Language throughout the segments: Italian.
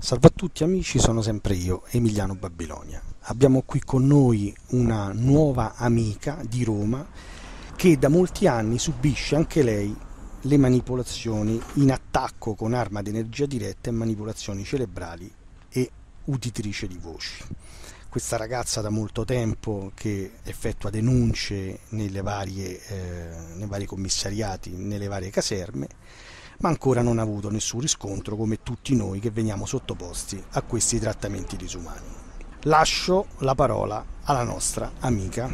Salve a tutti amici, sono sempre io, Emiliano Babilonia. Abbiamo qui con noi una nuova amica di Roma che da molti anni subisce anche lei le manipolazioni in attacco con arma di energia diretta e manipolazioni cerebrali e uditrice di voci. Questa ragazza da molto tempo che effettua denunce nei vari commissariati, nelle varie caserme, ma ancora non ha avuto nessun riscontro come tutti noi che veniamo sottoposti a questi trattamenti disumani. Lascio la parola alla nostra amica.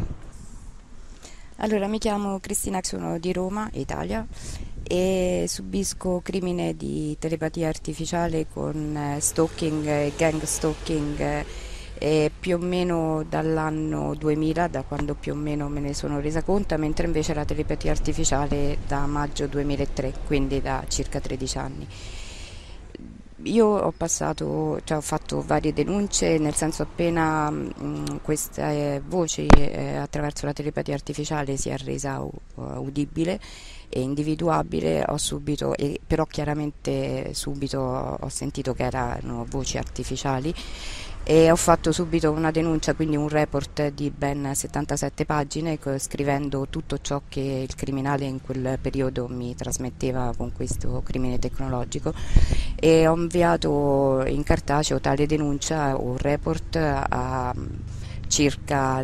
Allora, mi chiamo Cristina, sono di Roma, Italia, e subisco crimine di telepatia artificiale con stalking e gang stalking più o meno dall'anno 2000, da quando più o meno me ne sono resa conto, mentre invece la telepatia artificiale da maggio 2003, quindi da circa 13 anni. Io ho fatto varie denunce, nel senso appena queste voci attraverso la telepatia artificiale si è resa udibile e individuabile, però chiaramente subito ho sentito che erano voci artificiali e ho fatto subito una denuncia, quindi un report di ben 77 pagine scrivendo tutto ciò che il criminale in quel periodo mi trasmetteva con questo crimine tecnologico, e ho inviato in cartaceo tale denuncia, un report, a circa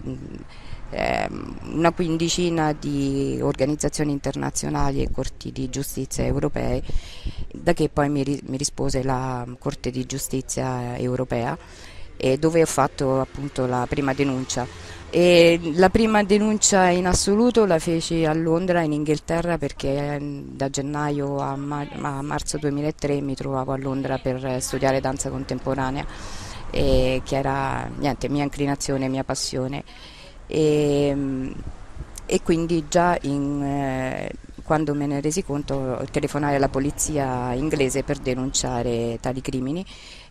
una quindicina di organizzazioni internazionali e corti di giustizia europee, da che poi mi rispose la Corte di Giustizia europea, e dove ho fatto appunto la prima denuncia. E la prima denuncia in assoluto la feci a Londra, in Inghilterra, perché da gennaio a marzo 2003 mi trovavo a Londra per studiare danza contemporanea, che era niente, mia inclinazione, mia passione. E, e quindi già quando me ne resi conto telefonai alla polizia inglese per denunciare tali crimini,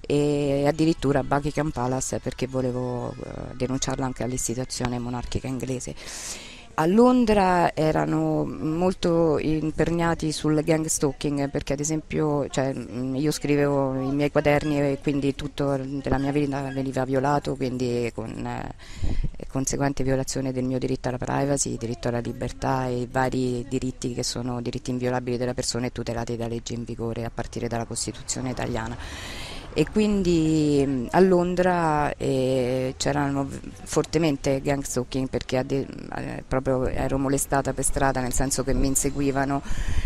e addirittura a Buckingham Palace, perché volevo denunciarlo anche all'istituzione monarchica inglese. A Londra erano molto imperniati sul gang stalking, perché ad esempio io scrivevo i miei quaderni e quindi tutto della mia vita veniva violato, quindi con conseguente violazione del mio diritto alla privacy, diritto alla libertà e vari diritti che sono diritti inviolabili della persona e tutelati da leggi in vigore a partire dalla Costituzione italiana. E quindi a Londra c'erano fortemente gang stalking, perché proprio ero molestata per strada, nel senso che mi inseguivano,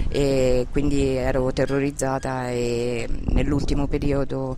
e quindi ero terrorizzata, e nell'ultimo periodo,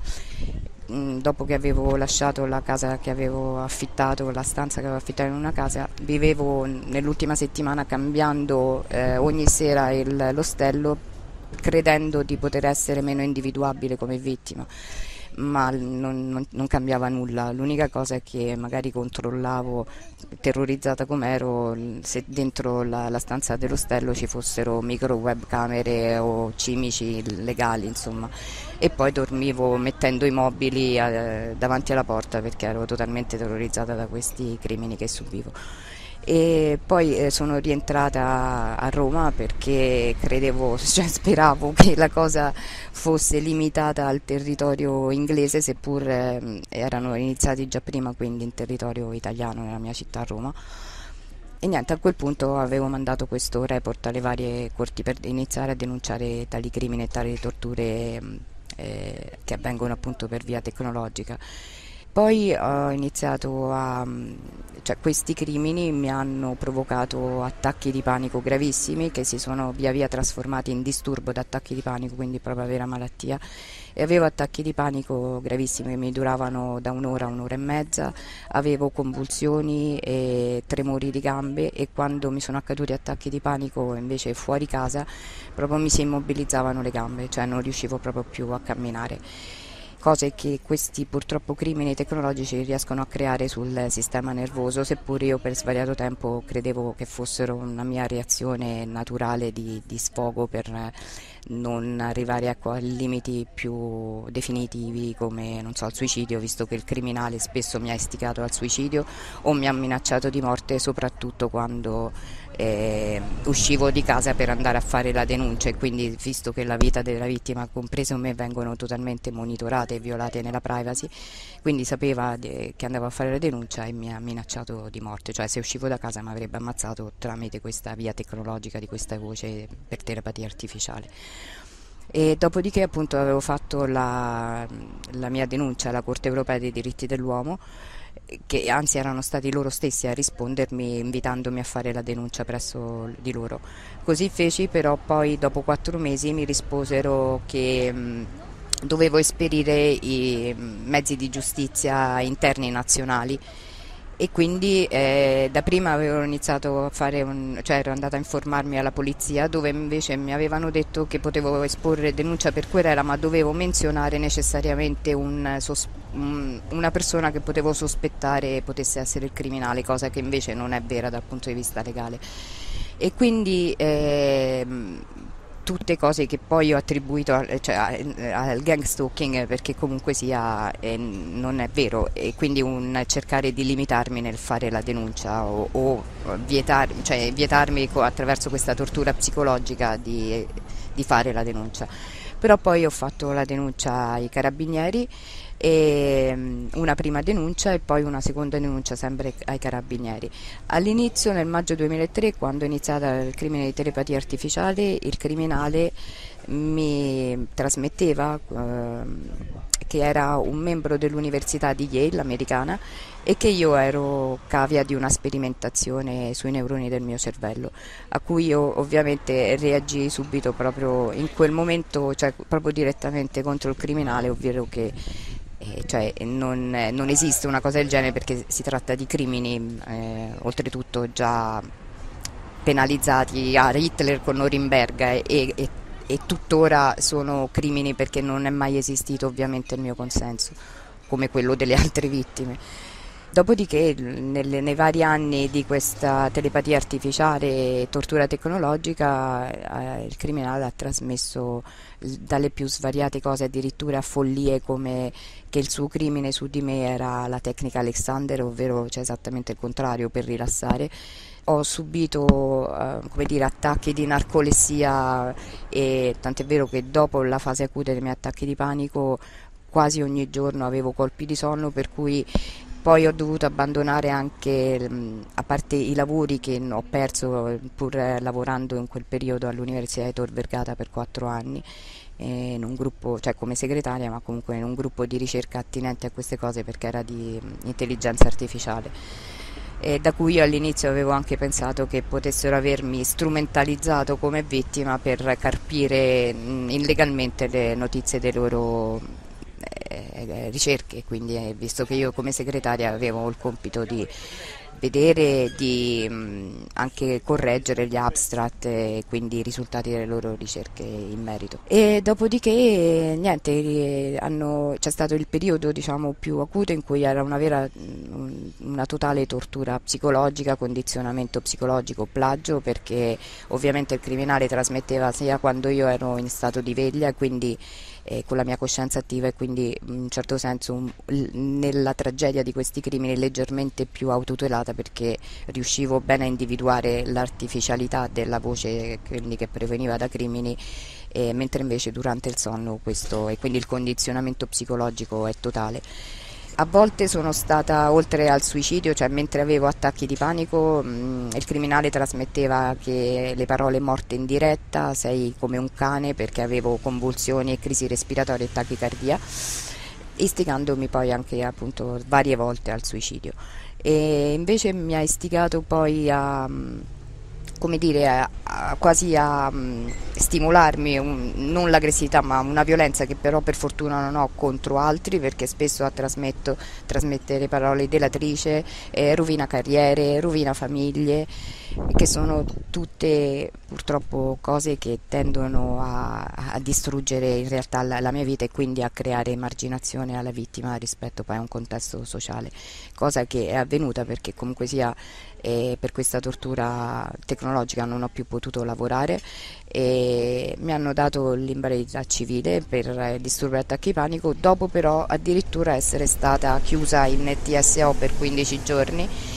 dopo che avevo lasciato la casa che avevo affittato, la stanza che avevo affittato in una casa, vivevo nell'ultima settimana cambiando ogni sera l'ostello, credendo di poter essere meno individuabile come vittima, ma non cambiava nulla. L'unica cosa è che magari controllavo, terrorizzata com'ero, se dentro la stanza dell'ostello ci fossero micro webcamere o cimici legali, insomma, e poi dormivo mettendo i mobili davanti alla porta, perché ero totalmente terrorizzata da questi crimini che subivo. E poi sono rientrata a Roma perché speravo che la cosa fosse limitata al territorio inglese, seppur erano iniziati già prima, quindi in territorio italiano, nella mia città, Roma. E niente, a quel punto avevo mandato questo report alle varie corti per iniziare a denunciare tali crimini e tali torture che avvengono appunto per via tecnologica. Poi ho iniziato questi crimini mi hanno provocato attacchi di panico gravissimi, che si sono via via trasformati in disturbo da attacchi di panico, quindi proprio vera malattia, e avevo attacchi di panico gravissimi che mi duravano da un'ora a un'ora e mezza, avevo convulsioni e tremori di gambe, e quando mi sono accaduti attacchi di panico invece fuori casa proprio mi si immobilizzavano le gambe, cioè non riuscivo proprio più a camminare. Cose che questi purtroppo crimini tecnologici riescono a creare sul sistema nervoso, seppur io per svariato tempo credevo che fossero una mia reazione naturale di sfogo per non arrivare a limiti più definitivi come, non so, il suicidio, visto che il criminale spesso mi ha istigato al suicidio o mi ha minacciato di morte, soprattutto quando uscivo di casa per andare a fare la denuncia, e quindi, visto che la vita della vittima, compreso me, vengono totalmente monitorate e violate nella privacy, quindi sapeva che andavo a fare la denuncia e mi ha minacciato di morte, cioè se uscivo da casa mi avrebbe ammazzato tramite questa via tecnologica di questa voce per telepatia artificiale. E dopodiché appunto avevo fatto la mia denuncia alla Corte Europea dei diritti dell'uomo, che anzi erano stati loro stessi a rispondermi invitandomi a fare la denuncia presso di loro. Così feci, però poi dopo 4 mesi mi risposero che dovevo esperire i mezzi di giustizia interni nazionali, e quindi da prima avevo iniziato a fare cioè ero andata a informarmi alla polizia, dove invece mi avevano detto che potevo esporre denuncia per querela, ma dovevo menzionare necessariamente una persona che potevo sospettare potesse essere il criminale, cosa che invece non è vera dal punto di vista legale. E quindi tutte cose che poi ho attribuito al gang stalking, perché comunque sia non è vero, e quindi un cercare di limitarmi nel fare la denuncia o vietarmi attraverso questa tortura psicologica di fare la denuncia. Però poi ho fatto la denuncia ai carabinieri, e una prima denuncia e poi una seconda denuncia sempre ai carabinieri. All'inizio, nel maggio 2003, quando è iniziata il crimine di telepatia artificiale, il criminale mi trasmetteva che era un membro dell'università di Yale americana e che io ero cavia di una sperimentazione sui neuroni del mio cervello, a cui io ovviamente reagii subito proprio in quel momento, cioè proprio direttamente contro il criminale, ovvero che non esiste una cosa del genere, perché si tratta di crimini oltretutto già penalizzati a Hitler con Norimberga, e tuttora sono crimini, perché non è mai esistito ovviamente il mio consenso, come quello delle altre vittime. Dopodiché, nei vari anni di questa telepatia artificiale e tortura tecnologica, il criminale ha trasmesso dalle più svariate cose, addirittura follie come che il suo crimine su di me era la tecnica Alexander, ovvero esattamente il contrario, per rilassare. Ho subito attacchi di narcolessia, e tant'è vero che dopo la fase acuta dei miei attacchi di panico quasi ogni giorno avevo colpi di sonno, per cui poi ho dovuto abbandonare anche, a parte i lavori che ho perso pur lavorando in quel periodo all'Università di Tor Vergata per 4 anni, in un gruppo, cioè come segretaria, ma comunque in un gruppo di ricerca attinente a queste cose, perché era di intelligenza artificiale, da cui io all'inizio avevo anche pensato che potessero avermi strumentalizzato come vittima per carpire illegalmente le notizie dei loro ricerche. Quindi visto che io come segretaria avevo il compito di vedere, di anche correggere gli abstract e quindi i risultati delle loro ricerche in merito. E dopodiché niente, c'è stato il periodo più acuto, in cui era una totale tortura psicologica, condizionamento psicologico, plagio, perché ovviamente il criminale trasmetteva sia quando io ero in stato di veglia, quindi con la mia coscienza attiva, e quindi in un certo senso nella tragedia di questi crimini leggermente più autotutelata, perché riuscivo bene a individuare l'artificialità della voce, quindi che proveniva da crimini, mentre invece durante il sonno questo, e quindi il condizionamento psicologico è totale. A volte sono stata, oltre al suicidio, cioè mentre avevo attacchi di panico, il criminale trasmetteva che le parole morte in diretta, sei come un cane, perché avevo convulsioni e crisi respiratorie e tachicardia, istigandomi poi anche appunto varie volte al suicidio. E invece mi ha istigato poi quasi a stimolarmi, non l'aggressività ma una violenza che però per fortuna non ho contro altri, perché spesso trasmette le parole delatrice, rovina carriere, rovina famiglie, che sono tutte purtroppo cose che tendono a distruggere in realtà la mia vita, e quindi a creare emarginazione alla vittima rispetto poi a un contesto sociale, cosa che è avvenuta perché comunque sia per questa tortura tecnologica non ho più potuto lavorare, e mi hanno dato l'invalidità civile per disturbo e attacchi di panico, dopo però addirittura essere stata chiusa in TSO per 15 giorni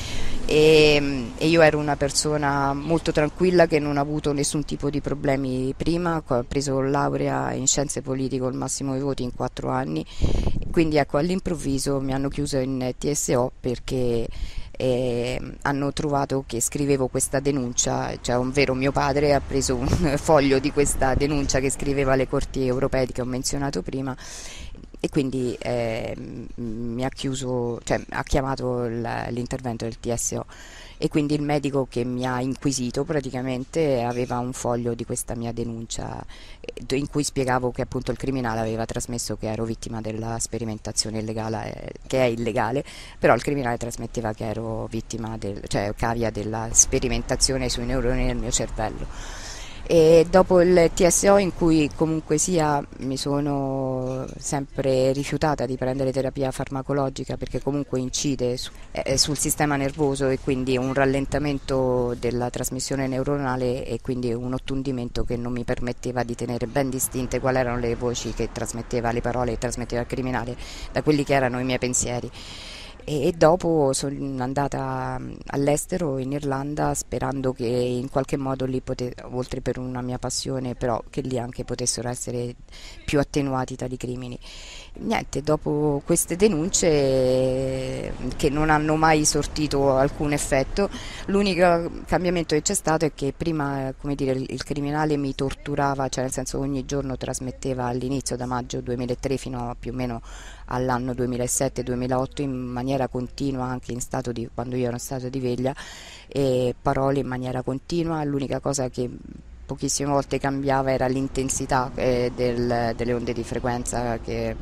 e io ero una persona molto tranquilla che non ha avuto nessun tipo di problemi prima, ho preso laurea in scienze politiche con il massimo dei voti in 4 anni, quindi ecco, all'improvviso mi hanno chiuso in TSO perché hanno trovato che scrivevo questa denuncia, cioè ovvero mio padre ha preso un foglio di questa denuncia che scriveva alle corti europee che ho menzionato prima, e quindi mi ha chiuso, cioè ha chiamato l'intervento del TSO, e quindi il medico che mi ha inquisito praticamente aveva un foglio di questa mia denuncia in cui spiegavo che appunto il criminale aveva trasmesso che ero vittima della sperimentazione illegale, che è illegale, però il criminale trasmetteva che ero vittima cioè cavia della sperimentazione sui neuroni nel mio cervello. E dopo il TSO, in cui comunque sia mi sono sempre rifiutata di prendere terapia farmacologica perché comunque incide sul sistema nervoso e quindi un rallentamento della trasmissione neuronale e quindi un ottundimento che non mi permetteva di tenere ben distinte quali erano le voci che trasmetteva, le parole che trasmetteva il criminale da quelli che erano i miei pensieri. E dopo sono andata all'estero, in Irlanda, sperando che in qualche modo lì, oltre per una mia passione, però che lì anche potessero essere più attenuati tali crimini. Niente, dopo queste denunce che non hanno mai sortito alcun effetto, l'unico cambiamento che c'è stato è che prima, come dire, il criminale mi torturava, cioè nel senso ogni giorno trasmetteva all'inizio, da maggio 2003 fino a più o meno all'anno 2007-2008 in maniera continua, anche quando io ero in stato di veglia, e parole in maniera continua. L'unica cosa che pochissime volte cambiava era l'intensità delle onde di frequenza,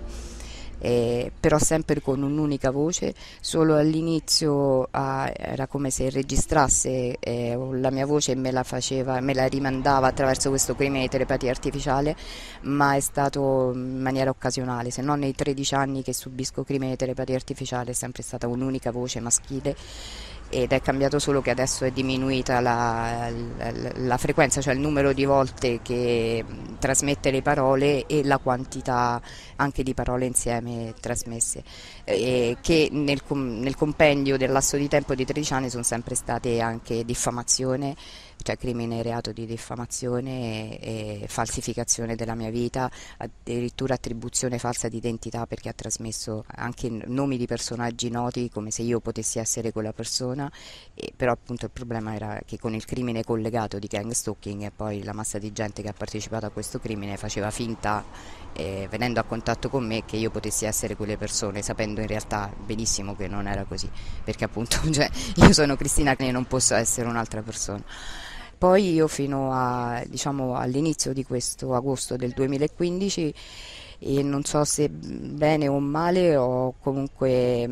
però sempre con un'unica voce. Solo all'inizio era come se registrasse la mia voce e me la rimandava attraverso questo crimine di telepatia artificiale, ma è stato in maniera occasionale, se non nei 13 anni che subisco crimine di telepatia artificiale è sempre stata un'unica voce maschile, ed è cambiato solo che adesso è diminuita la frequenza, cioè il numero di volte che trasmette le parole e la quantità anche di parole insieme trasmesse, che nel compendio del lasso di tempo di 13 anni sono sempre state anche diffamazione, cioè crimine e reato di diffamazione e falsificazione della mia vita, addirittura attribuzione falsa di identità, perché ha trasmesso anche nomi di personaggi noti come se io potessi essere quella persona, però appunto il problema era che con il crimine collegato di gang stalking e poi la massa di gente che ha partecipato a questo crimine faceva finta, venendo a contatto con me, che io potessi essere quelle persone, sapendo in realtà benissimo che non era così, perché appunto cioè, io sono Cristina e non posso essere un'altra persona. Poi io fino diciamo, all'inizio di questo agosto del 2015, e non so se bene o male, ho comunque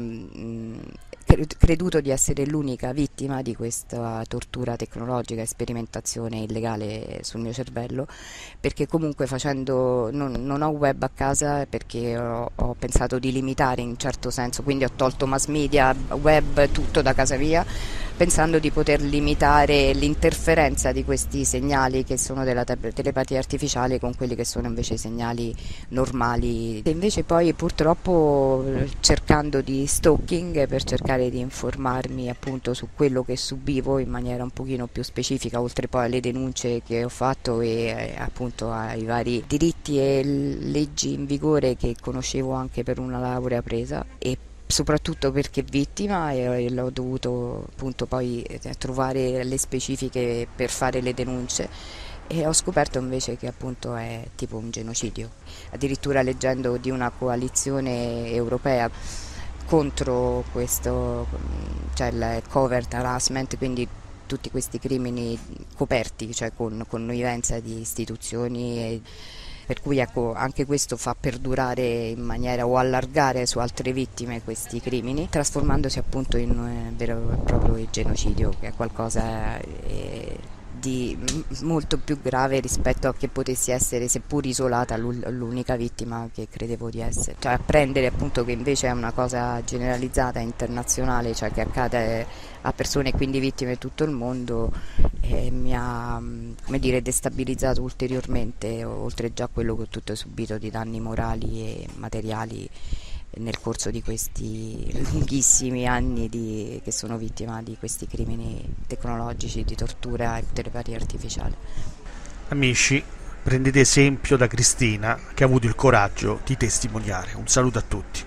creduto di essere l'unica vittima di questa tortura tecnologica e sperimentazione illegale sul mio cervello, perché comunque non ho web a casa perché ho pensato di limitare in certo senso, quindi ho tolto mass media, web, tutto da casa mia, pensando di poter limitare l'interferenza di questi segnali che sono della telepatia artificiale con quelli che sono invece i segnali normali. E invece poi purtroppo cercando di stalking per cercare di informarmi appunto su quello che subivo in maniera un pochino più specifica, oltre poi alle denunce che ho fatto e appunto ai vari diritti e leggi in vigore che conoscevo anche per una laurea presa, e soprattutto perché vittima, e l'ho dovuto appunto poi trovare le specifiche per fare le denunce, e ho scoperto invece che appunto è tipo un genocidio, addirittura leggendo di una coalizione europea contro questo, cioè il covert harassment, quindi tutti questi crimini coperti, cioè con connivenza di istituzioni, per cui ecco, anche questo fa perdurare in maniera o allargare su altre vittime questi crimini, trasformandosi appunto in un vero e proprio genocidio, che è qualcosa di molto più grave rispetto a che potessi essere, seppur isolata, l'unica vittima che credevo di essere. Cioè apprendere appunto che invece è una cosa generalizzata, internazionale, cioè che accade a persone e quindi vittime di tutto il mondo, mi ha, come dire, destabilizzato ulteriormente, oltre già quello che ho tutto subito di danni morali e materiali nel corso di questi lunghissimi anni che sono vittima di questi crimini tecnologici di tortura e telepatia artificiale. Amici, prendete esempio da Cristina che ha avuto il coraggio di testimoniare. Un saluto a tutti.